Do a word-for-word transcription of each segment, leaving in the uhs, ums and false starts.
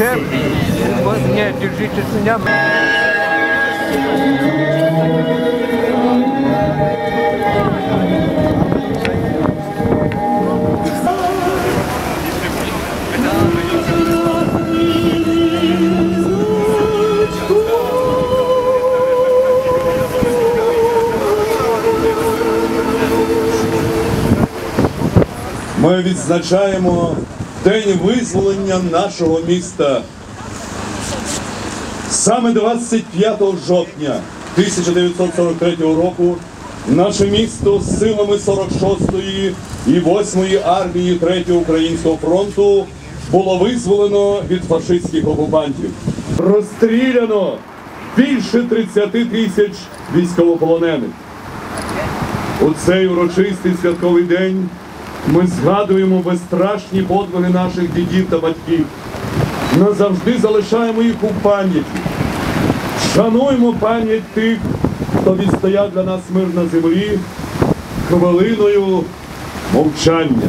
шеф, не держитесь меня. Ми відзначаємо День визволення нашого міста. Саме двадцять п'ятого жовтня тисяча дев'ятсот сорок третього року наше місто з силами сорок шостої і восьмої армії третього Українського фронту було визволено від фашистських окупантів. Розстріляно більше тридцяти тисяч військовополонених. У цей урочистий святковий день ми згадуємо безстрашні подвиги наших дідів та батьків. Назавжди залишаємо їх у пам'яті. Шануємо пам'ять тих, хто відстояв для нас мир на землі, хвилиною мовчання.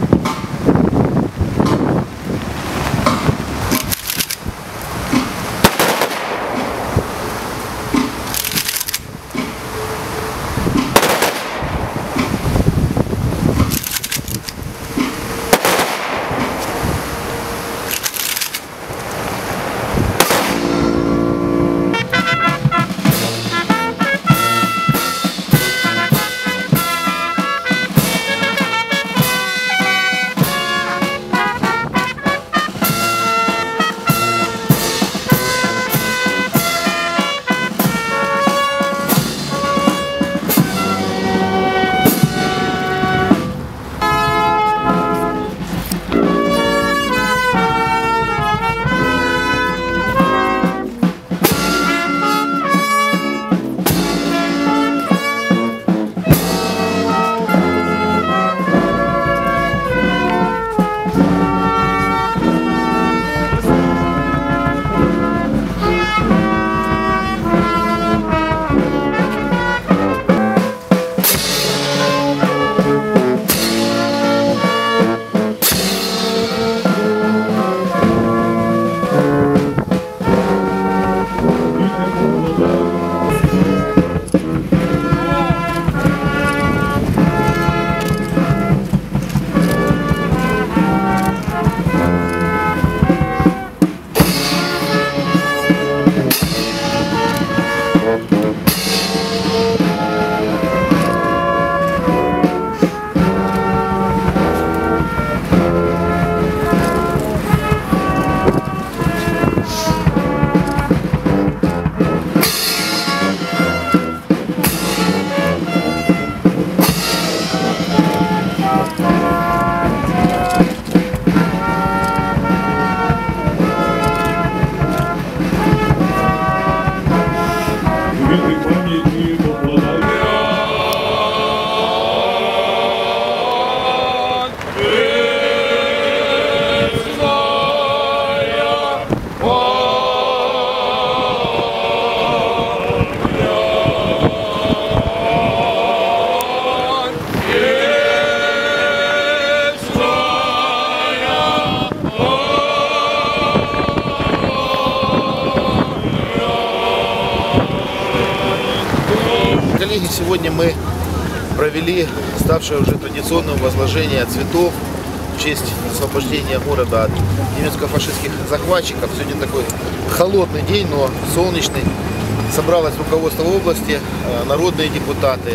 Коллеги, сегодня мы провели ставшее уже традиционным возложение цветов в честь освобождения города от немецко-фашистских захватчиков. Сегодня такой холодный день, но солнечный. Собралось руководство области, народные депутаты.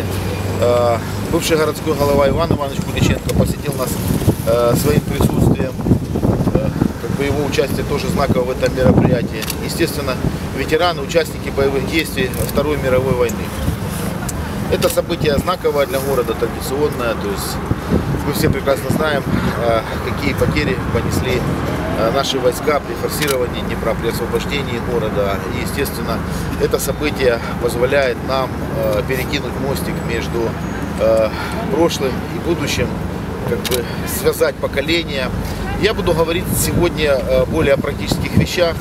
Бывший городской голова Иван Иванович Куличенко посетил нас своим присутствием. Как бы его участие тоже знаково в этом мероприятии. Естественно, ветераны, участники боевых действий Второй мировой войны. Это событие знаковое для города, традиционное. То есть мы все прекрасно знаем, какие потери понесли наши войска при форсировании Днепра, при освобождении города. И, естественно, это событие позволяет нам перекинуть мостик между прошлым и будущим, как бы связать поколения. Я буду говорить сегодня более о практических вещах.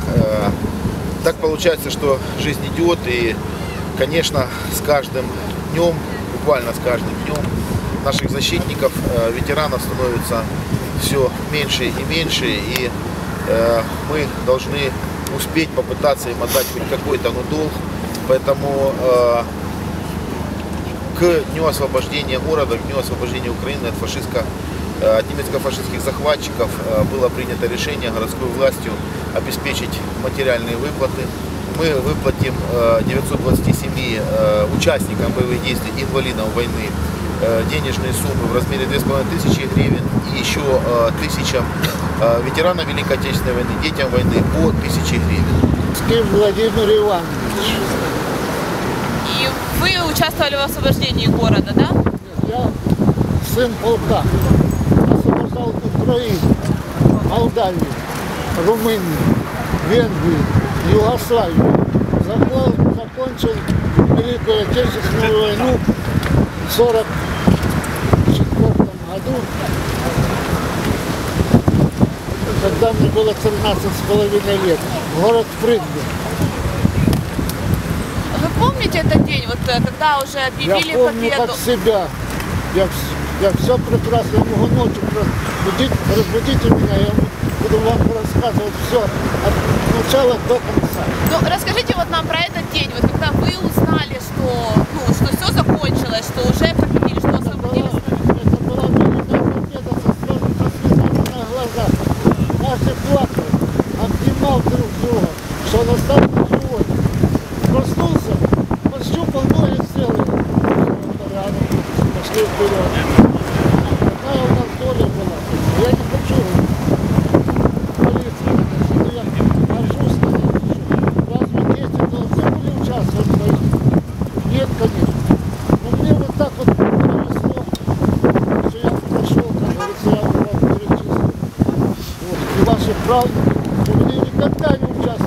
Так получается, что жизнь идет, и, конечно, с каждым днем, буквально с каждым днем, наших защитников, ветеранов становится все меньше и меньше. И э, мы должны успеть попытаться им отдать хоть какой-то ну, долг. Поэтому э, к дню освобождения города, к дню освобождения Украины от, фашистско, э, от немецко-фашистских захватчиков э, было принято решение городской властью обеспечить материальные выплаты. Мы выплатим э, девятьсот двадцати семи э, участникам боевых действий, инвалидам войны, денежные суммы в размере две с половиной тысячи гривен и еще э, тысячам э, ветеранам Великой Отечественной войны, детям войны по тысяче гривен. Владимир Иванович. И вы участвовали в освобождении города, да? Я сын полка. Освобождал Украину, Молдавию, Румынию, Венгрию, Югославию. Закон, закончил Великую Отечественную войну в сорок четвёртом году, когда мне было тринадцать с половиной лет, город Прыгбин. Вы помните этот день, вот когда уже объявили Я помню победу? как себя. Я, я все прекрасно, я могу ночью разбудить, разбудите меня, я буду вам рассказывать все от начала до конца. Ну, расскажите вот нам про этот день, вот когда вы узнали, что, ну, что все закончилось, что уже победили, что освободили. Это была великая победа со слезами, со слезами на глазах. Каждый плакал, обнимал друг друга, что он остался живой. Проснулся, пощупал ноги, сделал. Порядок, пошли вперед. Такая у нас доля была. Я не хочу молиться, но я горжусь на них. Разве дети должны были участвовать в войне? Нет, конечно. Но мне вот так вот повезло, что я прошел, как говорится, я вас перечислил. Вот. И ваши правнуки, что они никогда не участвовали